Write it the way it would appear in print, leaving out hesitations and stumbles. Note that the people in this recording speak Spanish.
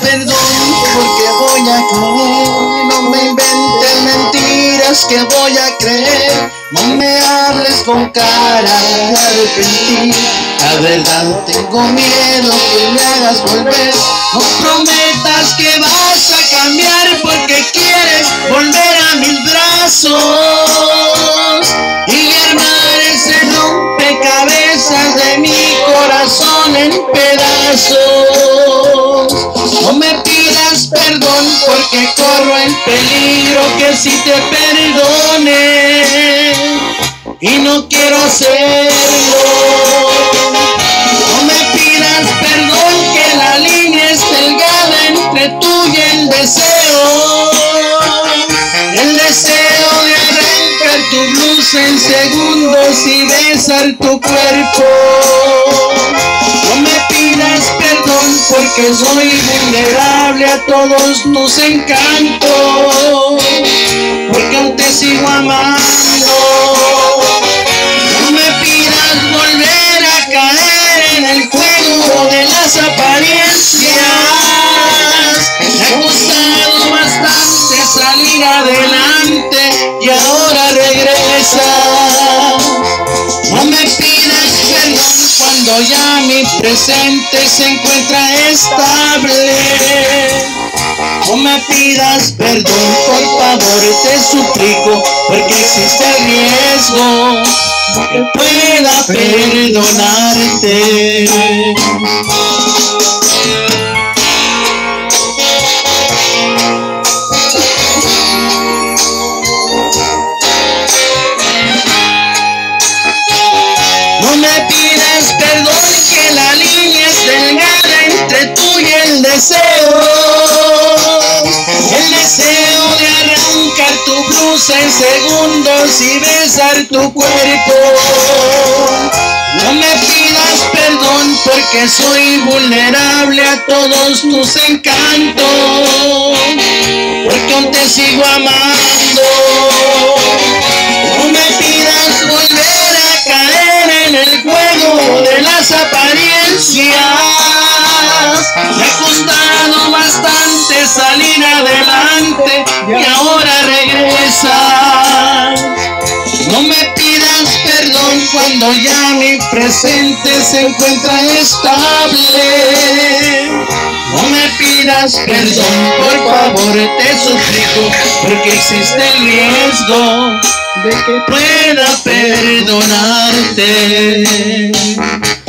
perdón porque voy a creer. No me inventes mentiras que voy a creer. No me hables con cara de arrepentir. La verdad tengo miedo que me hagas volver. No prometas que vas a cambiar porque quieres volver a mis brazos y armar ese rompecabezas de mi corazón en pedazos. No me pidas perdón porque corro en peligro que si te perdone y no quiero hacerlo. No me pidas perdón que la línea es delgada entre tú y el deseo. El deseo de arrancar tu blusa en segundos y besar tu cuerpo. No me pidas perdón porque soy vulnerable a todos tus encantos, porque aún te sigo amando. No me pidas volver a caer en el juego de las apariencias. Me ha costado bastante salir adelante y ahora regresa. No me pidas perdón cuando ya mi presente se encuentra estable. No me pidas perdón, por favor, te suplico, porque existe el riesgo que pueda perdonarte. No me pidas perdón que la línea es delgada entre tú y el deseo. El deseo de arrancar tu blusa en segundos y besar tu cuerpo. No me pidas perdón porque soy vulnerable a todos tus encantos, porque aún te sigo amando. No me pidas volver a caer en el juego de las apariencias. Me ha costado bastante salir adelante y ahora regresa. No me pidas perdón cuando ya mi presente se encuentra estable. No me pidas perdón, por favor, te suplico, porque existe el riesgo de que pueda perdonarte.